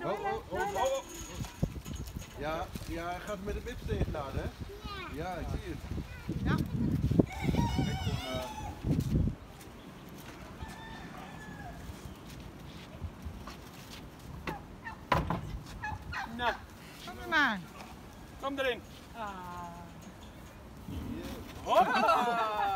Oh. Ja, hij gaat met de bips tegenaan, hè? Ja, ik zie het. Ja. Kijk gewoon, Nou, Kom maar. kom erin. Ah. hier. Hoppa!